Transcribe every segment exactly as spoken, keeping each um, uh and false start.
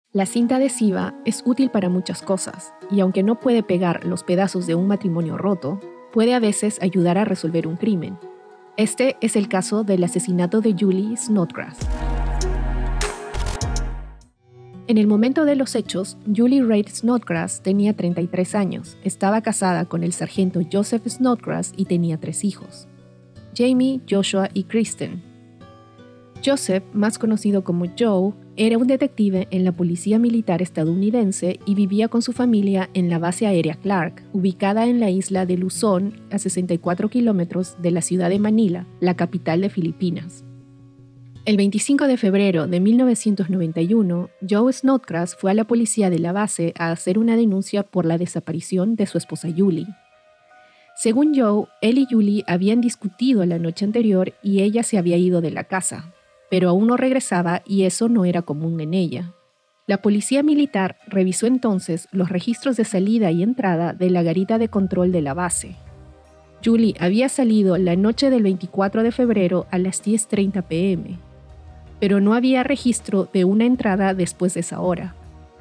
La cinta adhesiva es útil para muchas cosas, y aunque no puede pegar los pedazos de un matrimonio roto, puede a veces ayudar a resolver un crimen. Este es el caso del asesinato de Julie Snodgrass. En el momento de los hechos, Julie Reid Snodgrass tenía treinta y tres años, estaba casada con el sargento Joseph Snodgrass y tenía tres hijos: Jamie, Joshua y Kristen. Joseph, más conocido como Joe, era un detective en la Policía Militar estadounidense y vivía con su familia en la base aérea Clark, ubicada en la isla de Luzón, a sesenta y cuatro kilómetros de la ciudad de Manila, la capital de Filipinas. El veinticinco de febrero de mil novecientos noventa y uno, Joe Snodgrass fue a la policía de la base a hacer una denuncia por la desaparición de su esposa Julie. Según Joe, él y Julie habían discutido la noche anterior y ella se había ido de la casa, pero aún no regresaba y eso no era común en ella. La policía militar revisó entonces los registros de salida y entrada de la garita de control de la base. Julie había salido la noche del veinticuatro de febrero a las diez treinta pm, pero no había registro de una entrada después de esa hora.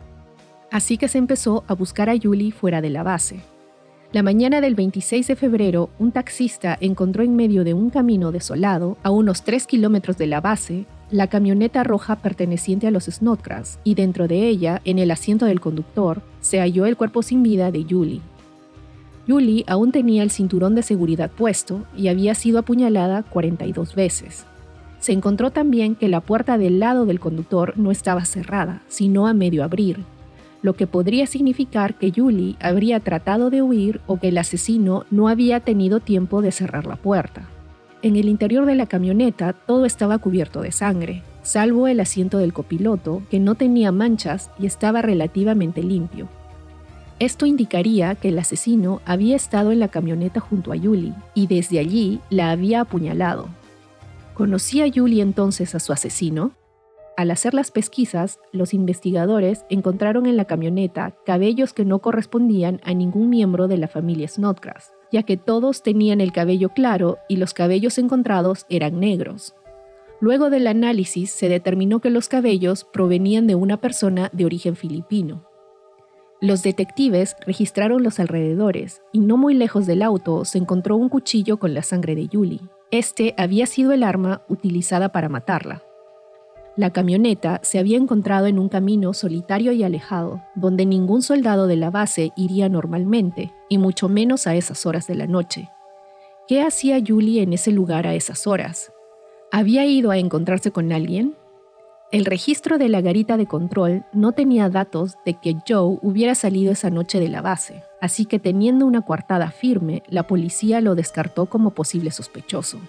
Así que se empezó a buscar a Julie fuera de la base. La mañana del veintiséis de febrero, un taxista encontró en medio de un camino desolado, a unos tres kilómetros de la base, la camioneta roja perteneciente a los Snodgrass, y dentro de ella, en el asiento del conductor, se halló el cuerpo sin vida de Julie. Julie aún tenía el cinturón de seguridad puesto y había sido apuñalada cuarenta y dos veces. Se encontró también que la puerta del lado del conductor no estaba cerrada, sino a medio abrir, lo que podría significar que Julie habría tratado de huir o que el asesino no había tenido tiempo de cerrar la puerta. En el interior de la camioneta todo estaba cubierto de sangre, salvo el asiento del copiloto, que no tenía manchas y estaba relativamente limpio. Esto indicaría que el asesino había estado en la camioneta junto a Julie y desde allí la había apuñalado. ¿Conocía Julie entonces a su asesino? Al hacer las pesquisas, los investigadores encontraron en la camioneta cabellos que no correspondían a ningún miembro de la familia Snodgrass, ya que todos tenían el cabello claro y los cabellos encontrados eran negros. Luego del análisis se determinó que los cabellos provenían de una persona de origen filipino. Los detectives registraron los alrededores y no muy lejos del auto se encontró un cuchillo con la sangre de Julie. Este había sido el arma utilizada para matarla. La camioneta se había encontrado en un camino solitario y alejado, donde ningún soldado de la base iría normalmente, y mucho menos a esas horas de la noche. ¿Qué hacía Julie en ese lugar a esas horas? ¿Había ido a encontrarse con alguien? El registro de la garita de control no tenía datos de que Joe hubiera salido esa noche de la base, así que teniendo una coartada firme, la policía lo descartó como posible sospechoso.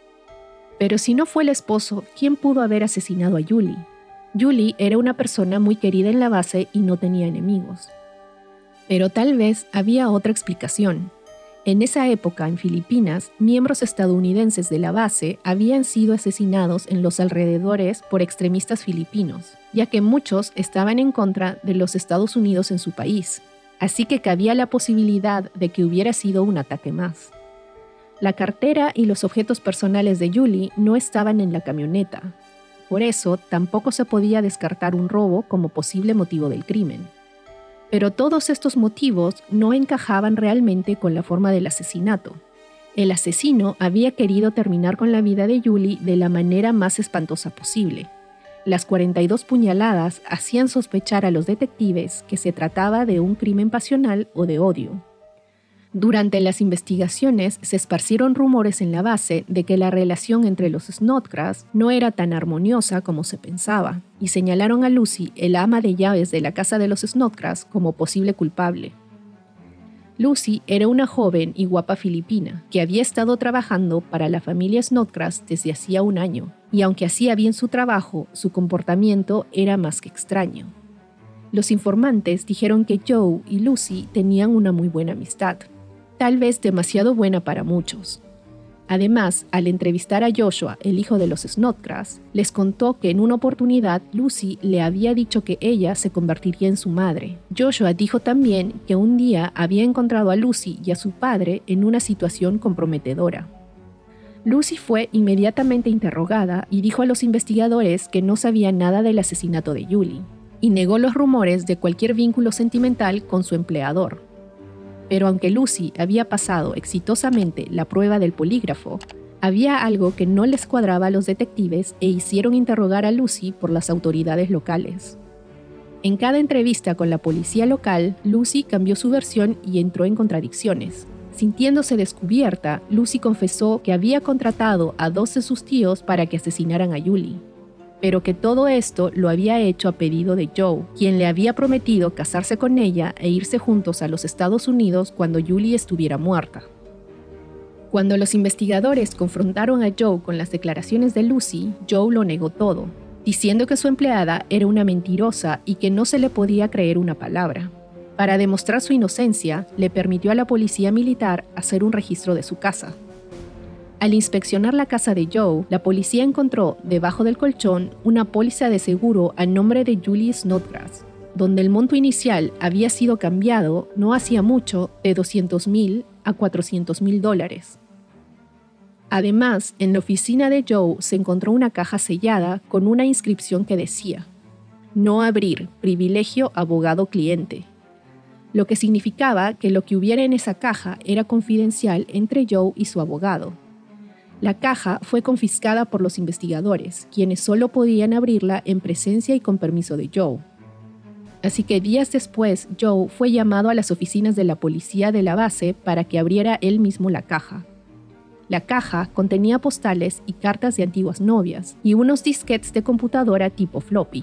Pero si no fue el esposo, ¿quién pudo haber asesinado a Julie? Julie era una persona muy querida en la base y no tenía enemigos. Pero tal vez había otra explicación. En esa época, en Filipinas, miembros estadounidenses de la base habían sido asesinados en los alrededores por extremistas filipinos, ya que muchos estaban en contra de los Estados Unidos en su país. Así que cabía la posibilidad de que hubiera sido un ataque más. La cartera y los objetos personales de Julie no estaban en la camioneta. Por eso, tampoco se podía descartar un robo como posible motivo del crimen. Pero todos estos motivos no encajaban realmente con la forma del asesinato. El asesino había querido terminar con la vida de Julie de la manera más espantosa posible. Las cuarenta y dos puñaladas hacían sospechar a los detectives que se trataba de un crimen pasional o de odio. Durante las investigaciones se esparcieron rumores en la base de que la relación entre los Snodgrass no era tan armoniosa como se pensaba, y señalaron a Lucy, el ama de llaves de la casa de los Snodgrass, como posible culpable. Lucy era una joven y guapa filipina que había estado trabajando para la familia Snodgrass desde hacía un año, y aunque hacía bien su trabajo, su comportamiento era más que extraño. Los informantes dijeron que Joe y Lucy tenían una muy buena amistad, tal vez demasiado buena para muchos. Además, al entrevistar a Joshua, el hijo de los Snodgrass, les contó que en una oportunidad Lucy le había dicho que ella se convertiría en su madre. Joshua dijo también que un día había encontrado a Lucy y a su padre en una situación comprometedora. Lucy fue inmediatamente interrogada y dijo a los investigadores que no sabía nada del asesinato de Julie. y negó los rumores de cualquier vínculo sentimental con su empleador. Pero aunque Lucy había pasado exitosamente la prueba del polígrafo, había algo que no les cuadraba a los detectives e hicieron interrogar a Lucy por las autoridades locales. En cada entrevista con la policía local, Lucy cambió su versión y entró en contradicciones. Sintiéndose descubierta, Lucy confesó que había contratado a dos de sus tíos para que asesinaran a Julie, pero que todo esto lo había hecho a pedido de Joe, quien le había prometido casarse con ella e irse juntos a los Estados Unidos cuando Julie estuviera muerta. Cuando los investigadores confrontaron a Joe con las declaraciones de Lucy, Joe lo negó todo, diciendo que su empleada era una mentirosa y que no se le podía creer una palabra. Para demostrar su inocencia, le permitió a la policía militar hacer un registro de su casa. Al inspeccionar la casa de Joe, la policía encontró debajo del colchón una póliza de seguro a nombre de Julie Snodgrass, donde el monto inicial había sido cambiado no hacía mucho de doscientos mil a cuatrocientos mil dólares. Además, en la oficina de Joe se encontró una caja sellada con una inscripción que decía: "No abrir, privilegio abogado-cliente", lo que significaba que lo que hubiera en esa caja era confidencial entre Joe y su abogado. La caja fue confiscada por los investigadores, quienes solo podían abrirla en presencia y con permiso de Joe. Así que días después, Joe fue llamado a las oficinas de la policía de la base para que abriera él mismo la caja. La caja contenía postales y cartas de antiguas novias y unos disquetes de computadora tipo floppy.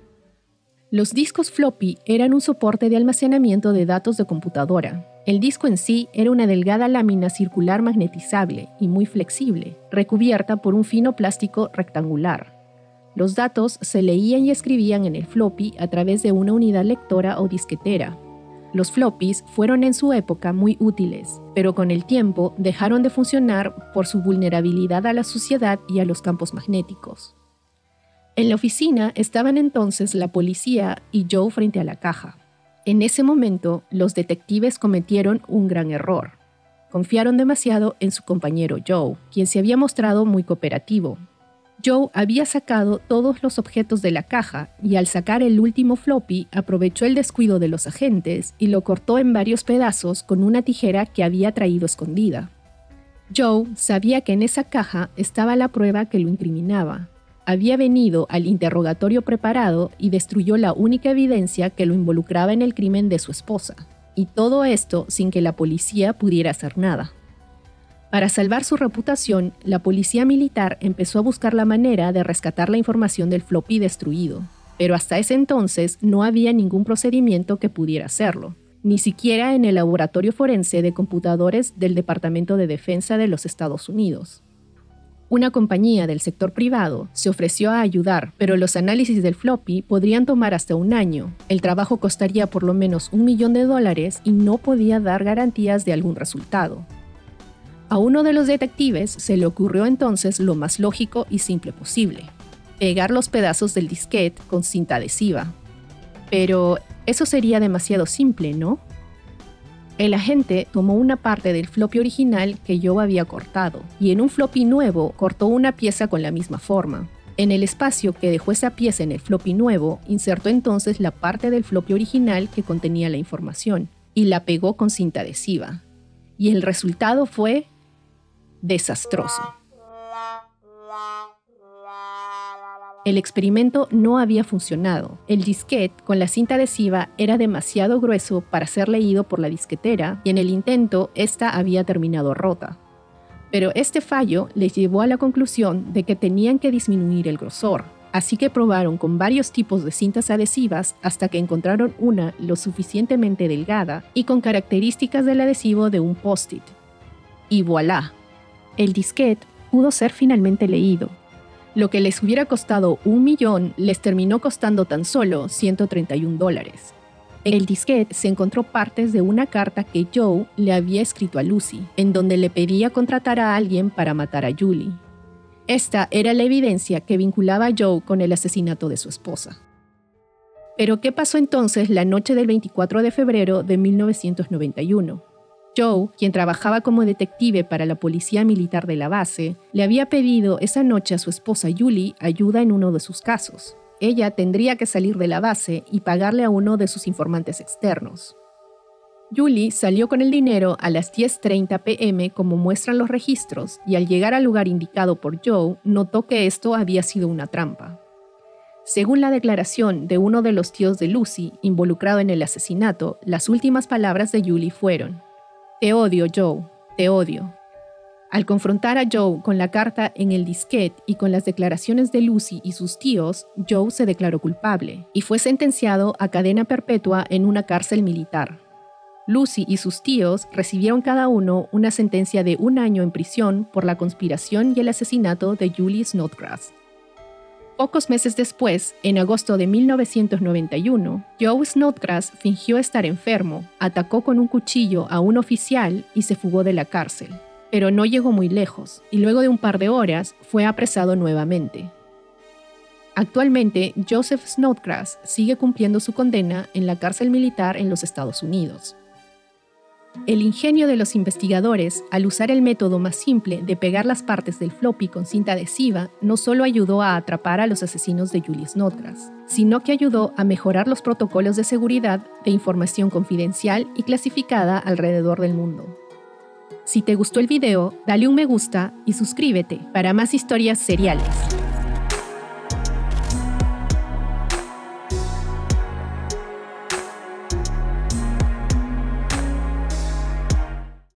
Los discos floppy eran un soporte de almacenamiento de datos de computadora. El disco en sí era una delgada lámina circular magnetizable y muy flexible, recubierta por un fino plástico rectangular. Los datos se leían y escribían en el floppy a través de una unidad lectora o disquetera. Los floppies fueron en su época muy útiles, pero con el tiempo dejaron de funcionar por su vulnerabilidad a la suciedad y a los campos magnéticos. En la oficina estaban entonces la policía y Joe frente a la caja. En ese momento, los detectives cometieron un gran error. Confiaron demasiado en su compañero Joe, quien se había mostrado muy cooperativo. Joe había sacado todos los objetos de la caja y al sacar el último floppy aprovechó el descuido de los agentes y lo cortó en varios pedazos con una tijera que había traído escondida. Joe sabía que en esa caja estaba la prueba que lo incriminaba. Había venido al interrogatorio preparado y destruyó la única evidencia que lo involucraba en el crimen de su esposa, y todo esto sin que la policía pudiera hacer nada. Para salvar su reputación, la policía militar empezó a buscar la manera de rescatar la información del floppy destruido, pero hasta ese entonces no había ningún procedimiento que pudiera hacerlo, ni siquiera en el laboratorio forense de computadores del Departamento de Defensa de los Estados Unidos. Una compañía del sector privado se ofreció a ayudar, pero los análisis del floppy podrían tomar hasta un año. El trabajo costaría por lo menos un millón de dólares y no podía dar garantías de algún resultado. A uno de los detectives se le ocurrió entonces lo más lógico y simple posible: pegar los pedazos del disquete con cinta adhesiva. Pero eso sería demasiado simple, ¿no? El agente tomó una parte del floppy original que Joe había cortado y en un floppy nuevo cortó una pieza con la misma forma. En el espacio que dejó esa pieza en el floppy nuevo, insertó entonces la parte del floppy original que contenía la información y la pegó con cinta adhesiva. Y el resultado fue desastroso. El experimento no había funcionado. El disquete con la cinta adhesiva era demasiado grueso para ser leído por la disquetera y en el intento esta había terminado rota. Pero este fallo les llevó a la conclusión de que tenían que disminuir el grosor, así que probaron con varios tipos de cintas adhesivas hasta que encontraron una lo suficientemente delgada y con características del adhesivo de un post-it. Y voilà, el disquete pudo ser finalmente leído. Lo que les hubiera costado un millón les terminó costando tan solo ciento treinta y un dólares. En el disquete se encontró partes de una carta que Joe le había escrito a Lucy, en donde le pedía contratar a alguien para matar a Julie. Esta era la evidencia que vinculaba a Joe con el asesinato de su esposa. Pero ¿qué pasó entonces la noche del veinticuatro de febrero de mil novecientos noventa y uno? Joe, quien trabajaba como detective para la policía militar de la base, le había pedido esa noche a su esposa Julie ayuda en uno de sus casos. ella tendría que salir de la base y pagarle a uno de sus informantes externos. Julie salió con el dinero a las diez treinta pe eme como muestran los registros y al llegar al lugar indicado por Joe, notó que esto había sido una trampa. Según la declaración de uno de los tíos de Lucy, involucrado en el asesinato, las últimas palabras de Julie fueron: «Te odio, Joe, te odio». Al confrontar a Joe con la carta en el disquete y con las declaraciones de Lucy y sus tíos, Joe se declaró culpable y fue sentenciado a cadena perpetua en una cárcel militar. Lucy y sus tíos recibieron cada uno una sentencia de un año en prisión por la conspiración y el asesinato de Julie Snodgrass. Pocos meses después, en agosto de mil novecientos noventa y uno, Joe Snodgrass fingió estar enfermo, atacó con un cuchillo a un oficial y se fugó de la cárcel. Pero no llegó muy lejos, y luego de un par de horas fue apresado nuevamente. Actualmente, Joseph Snodgrass sigue cumpliendo su condena en la cárcel militar en los Estados Unidos. El ingenio de los investigadores, al usar el método más simple de pegar las partes del floppy con cinta adhesiva, no solo ayudó a atrapar a los asesinos de Julie Snodgrass, sino que ayudó a mejorar los protocolos de seguridad de información confidencial y clasificada alrededor del mundo. Si te gustó el video, dale un me gusta y suscríbete para más historias seriales.